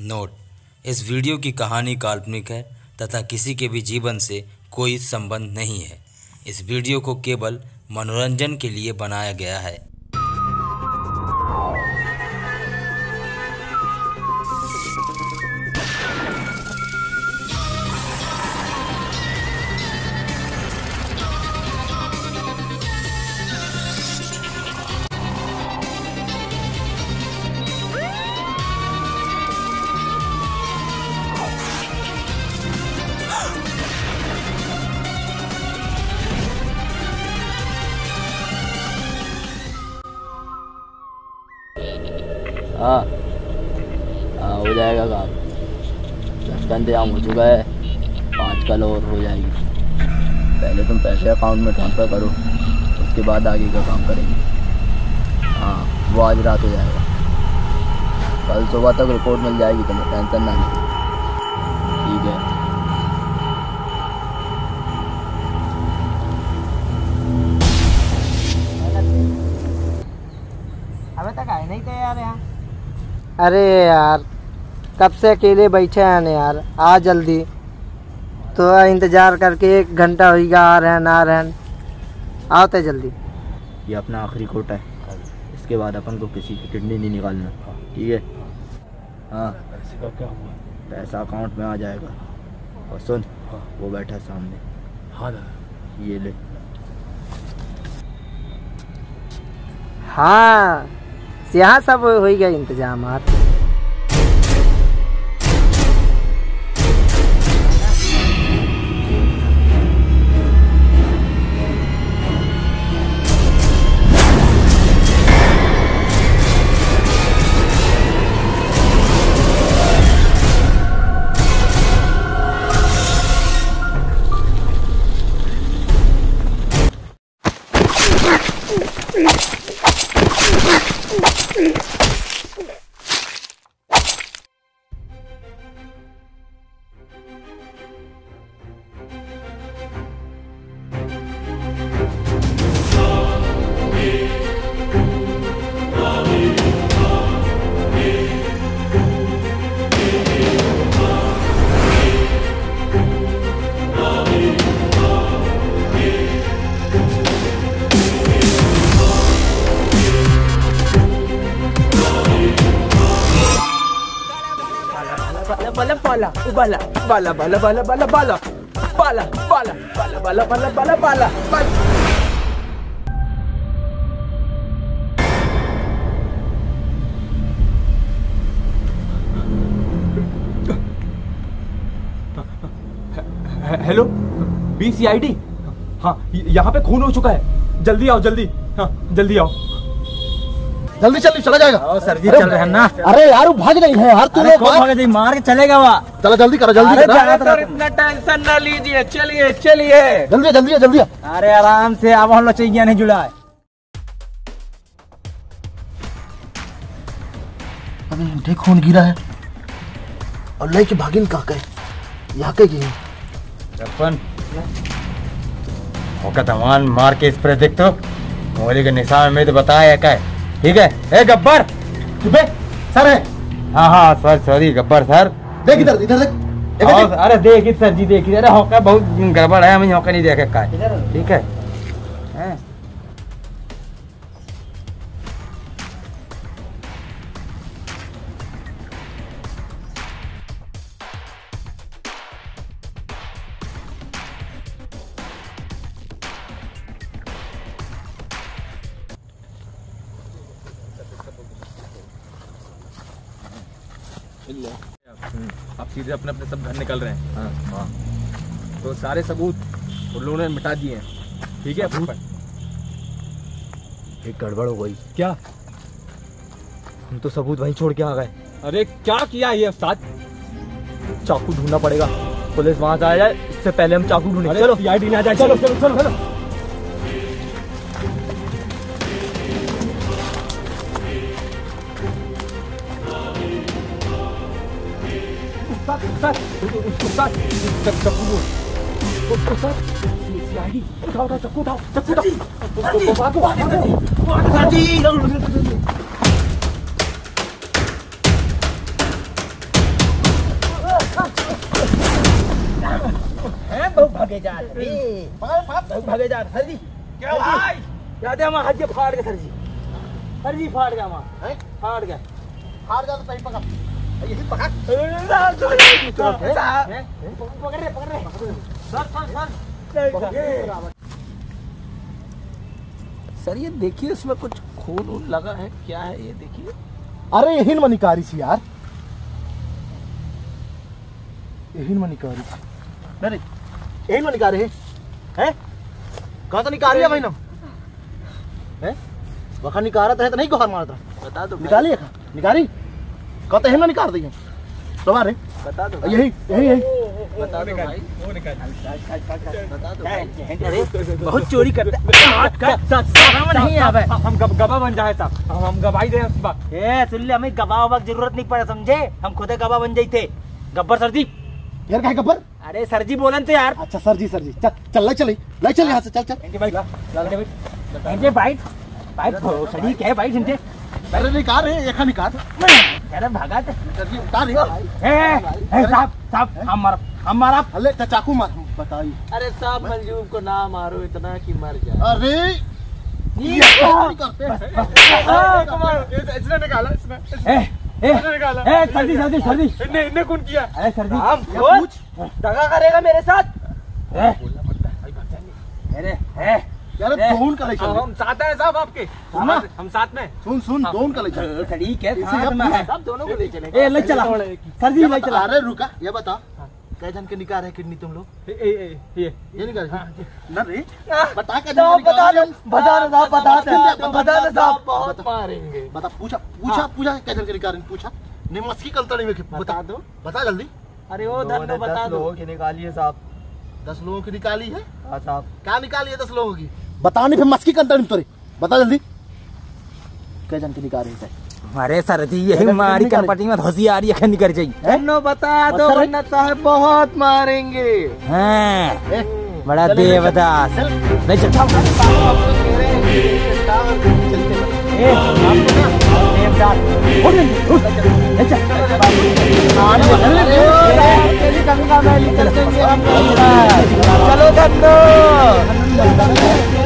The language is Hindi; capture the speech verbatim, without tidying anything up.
नोट: इस वीडियो की कहानी काल्पनिक है तथा किसी के भी जीवन से कोई संबंध नहीं है। इस वीडियो को केवल मनोरंजन के लिए बनाया गया है। हाँ हाँ हो जाएगा काम। दस का इंतजाम हो चुका है, पाँच कल और हो जाएगी। पहले तुम पैसे अकाउंट में ट्रांसफ़र करो, उसके बाद आगे का काम करेंगे। हाँ वो आज रात हो जाएगा। कल सुबह तक रिपोर्ट मिल जाएगी, तुम्हें टेंशन ना लो। ठीक है। अबे तक आए नहीं थे यार यहाँ। अरे यार कब से अकेले बैठे हैं यार, आ जल्दी। तो इंतज़ार करके एक घंटा हो गया, आ रहे आ रहे आओ तो जल्दी। ये अपना आखिरी कोटा है, इसके बाद अपन को किसी की किडनी नहीं निकालना। ठीक है। हाँ पैसे का क्या हुआ? पैसा अकाउंट में आ जाएगा। और सुन, वो बैठा सामने। हाँ दादा ये ले। हाँ यहाँ सब हो गया इंतजाम। Bala bala bala bala bala bala bala bala bala bala bala bala bala bala bala bala hello B C I D. हाँ यहाँ पे खून हो चुका है, जल्दी आओ जल्दी। हाँ जल्दी आओ, जल्दी चल, चला जाएगा। ओ सर जी चल रहे हैं ना। अरे यार वो भाग नहीं है यार, तू लोग भाग जाइए, मार के चलेगा वहाँ। चलो जल्दी करो, जल्दी करो। सर इतना टेंशन ना लीजिए, चलिए चलिए जल्दी जल्दी जल्दी। अरे आराम से, अब हम लोग चाहिए नहीं जुड़ा है। अबे देख खून गिरा है और लेके भागिन कहाँ गए? यहाँ के गए अपन औकात मार के स्प्रे देख तो मोली के निशान में तो बताया क्या है। ठीक है। ए गब्बर सर है। हाँ हाँ सर, सॉरी गब्बर सर। देख इधर इधर देख। अरे देखिए सर जी, देखिए। अरे होका बहुत गड़बड़ है, हमें होका नहीं देखे का। ठीक है। आप सीधे अपने अपने सब घर निकल रहे हैं। हाँ हाँ तो सारे सबूत उन लोगों ने मिटा दिए हैं। ठीक है। एक गड़बड़ हो गई। क्या? हम तो सबूत वहीं छोड़ के आ गए। अरे क्या किया ये उस्ताद? चाकू ढूंढना पड़ेगा, पुलिस वहां से आ जाए इससे पहले हम चाकू ढूंढेंगे। चलो सी आई डी ना जाए। चलो चलो चलो चलो। उस्ताद उस्ताद चाकू उस्ताद सी आई डी उठाओ उठाओ चाकू उठाओ चाकू उठाओ भागो भागो। भागे जा भागे जा सर जी। क्या भाई याद है हमारा हज फाड़ गया सर जी। सर जी फाड़ गया हमारा फाड़ गया हार जा तो सही पकड़ यही पकड़ पकड़ रहे पकड़ रहे सर सर सर सर ये देखिए इसमें कुछ खून वून लगा है क्या है ये देखिए। अरे यही में निकारी सी यार यही में निकारी सी अरे यही में निकारे है हैं कहाँ तो निकाल लिया भाई ना हैं वखा निकारत है तो नहीं गोहर मारता बता दो निकालिए निकारी कहाँ तो यही में निकाल दी तुम्हारे बता दो यही यही यही बता दो भाई वो निकाल बता दो अरे बहुत चोरी करते नहीं है भाई। हम गवाह बन जाए साहब हम हम गवाही दे उसकी बात। ए सुन ले हमें गवाह वक्त जरूरत नहीं पड़े समझे हम खुदे गवाह बन जाते गब्बर सर जी। यार क्या गब्बर अरे सर जी बोलन तो यार। अच्छा सर जी सर जी चल चल ले चल ले चल यहाँ से चल चल भाई भाई भाई सर जी क्या है भाई सुनते अरे निकाल रहे एक निकाल अरे भागा सर जी उतार साहब साहब हम मारा हम मारा अरे चाकू मार बताइए। अरे साहब मंजूब को ना मारो इतना कि मर जाए। अरे इसने निकाला इसने इसने निकाला ए sir ji sir ji sir ji इन्हें इन्हें कौन किया? अरे सर जी हम कुछ दगा करेगा मेरे साथ। अरे है यार दोन का ले चल हम साथ हैं साहब आपके सुना हम साथ में सुन सुन दोन का ले चल ठीक है इसे साथ अब में है सब दोनों को ले चलेंगे। ए ले चला सर जी ले चला। अरे रुका ये बता कै जन के निकाल है किडनी तुम लोग ये ये ये निकाल ना रे बता कै तो जन बता दो बता दो साहब बता दो बता बता दो साहब बहुत बहुत मारेंगे। बता पूछा पूछा पूछा कै जन के निकाल पूछा निमस की कलतड़ी में बता दो बता जल्दी। अरे वो धन बता दो की निकालिए साहब। दस लोगों की निकाली है हाँ साहब। क्या निकाली है दस लोगों की बताने फिर मस्की कलतड़ी में तोरे बता जल्दी कै जन की निकाल है। अरे सर जी यही हमारी कनपटी में धोसी आ रही है खंड कर जाइए नो बता दो वरना साहब बहुत मारेंगे। हाँ बड़ा देवदास नहीं चलता ए देवदास चलो धन्नो